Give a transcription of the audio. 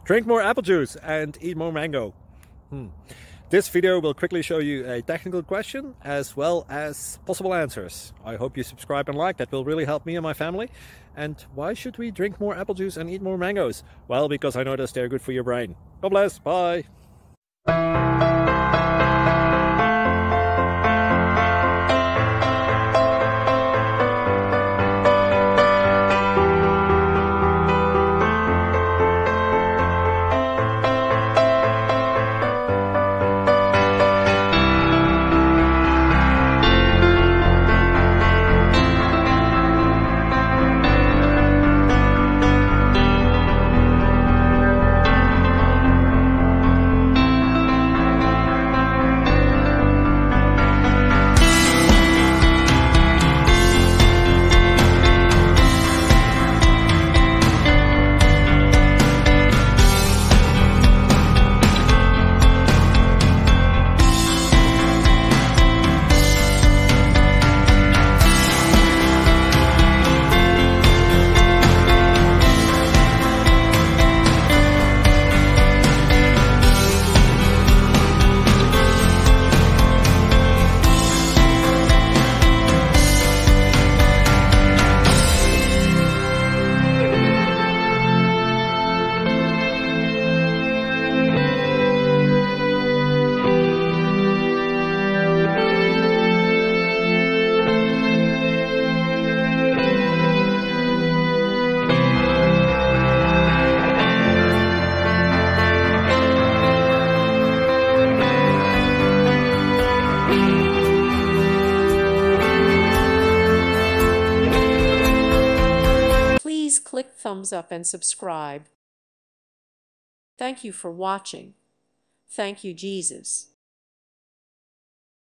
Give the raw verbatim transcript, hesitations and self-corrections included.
Drink more apple juice and eat more mango. Hmm. This video will quickly show you a technical question as well as possible answers. I hope you subscribe and like, that will really help me and my family. And why should we drink more apple juice and eat more mangoes? Well, because I noticed they're good for your brain. God bless, bye! Please click thumbs up and subscribe. Thank you for watching. Thank you, Jesus.